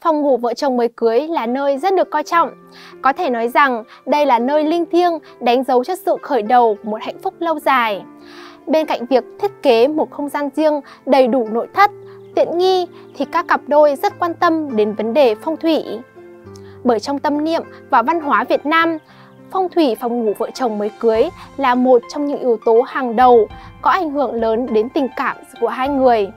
Phòng ngủ vợ chồng mới cưới là nơi rất được coi trọng. Có thể nói rằng đây là nơi linh thiêng, đánh dấu cho sự khởi đầu của một hạnh phúc lâu dài. Bên cạnh việc thiết kế một không gian riêng đầy đủ nội thất, tiện nghi thì các cặp đôi rất quan tâm đến vấn đề phong thủy. Bởi trong tâm niệm và văn hóa Việt Nam, phong thủy phòng ngủ vợ chồng mới cưới là một trong những yếu tố hàng đầu có ảnh hưởng lớn đến tình cảm của hai người.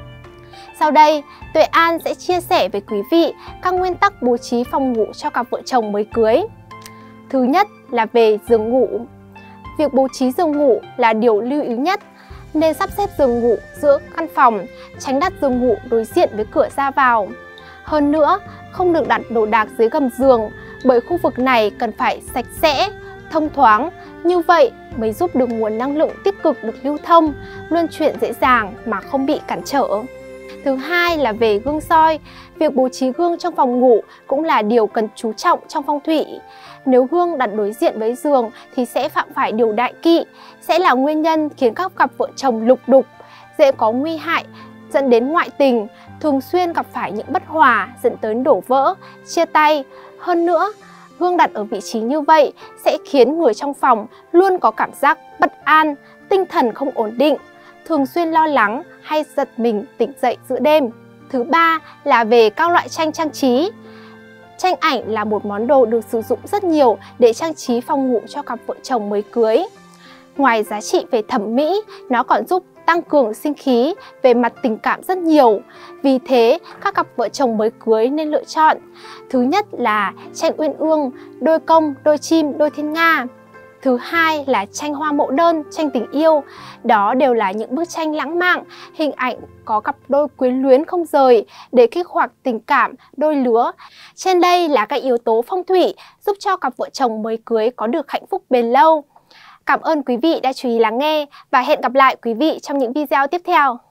Sau đây, Tuệ An sẽ chia sẻ với quý vị các nguyên tắc bố trí phòng ngủ cho cặp vợ chồng mới cưới. Thứ nhất là về giường ngủ. Việc bố trí giường ngủ là điều lưu ý nhất, nên sắp xếp giường ngủ giữa căn phòng, tránh đặt giường ngủ đối diện với cửa ra vào. Hơn nữa, không được đặt đồ đạc dưới gầm giường, bởi khu vực này cần phải sạch sẽ, thông thoáng, như vậy mới giúp được nguồn năng lượng tích cực được lưu thông, luân chuyển dễ dàng mà không bị cản trở. Thứ hai là về gương soi. Việc bố trí gương trong phòng ngủ cũng là điều cần chú trọng trong phong thủy. Nếu gương đặt đối diện với giường thì sẽ phạm phải điều đại kỵ, sẽ là nguyên nhân khiến các cặp vợ chồng lục đục, dễ có nguy hại, dẫn đến ngoại tình, thường xuyên gặp phải những bất hòa dẫn tới đổ vỡ, chia tay. Hơn nữa, gương đặt ở vị trí như vậy sẽ khiến người trong phòng luôn có cảm giác bất an, tinh thần không ổn định, thường xuyên lo lắng hay giật mình tỉnh dậy giữa đêm. Thứ ba là về các loại tranh trang trí. Tranh ảnh là một món đồ được sử dụng rất nhiều để trang trí phòng ngủ cho cặp vợ chồng mới cưới. Ngoài giá trị về thẩm mỹ, nó còn giúp tăng cường sinh khí về mặt tình cảm rất nhiều. Vì thế, các cặp vợ chồng mới cưới nên lựa chọn. Thứ nhất là tranh uyên ương, đôi công, đôi chim, đôi thiên nga. Thứ hai là tranh hoa mẫu đơn, tranh tình yêu. Đó đều là những bức tranh lãng mạn, hình ảnh có cặp đôi quyến luyến không rời để kích hoạt tình cảm đôi lứa. Trên đây là các yếu tố phong thủy giúp cho cặp vợ chồng mới cưới có được hạnh phúc bền lâu. Cảm ơn quý vị đã chú ý lắng nghe và hẹn gặp lại quý vị trong những video tiếp theo.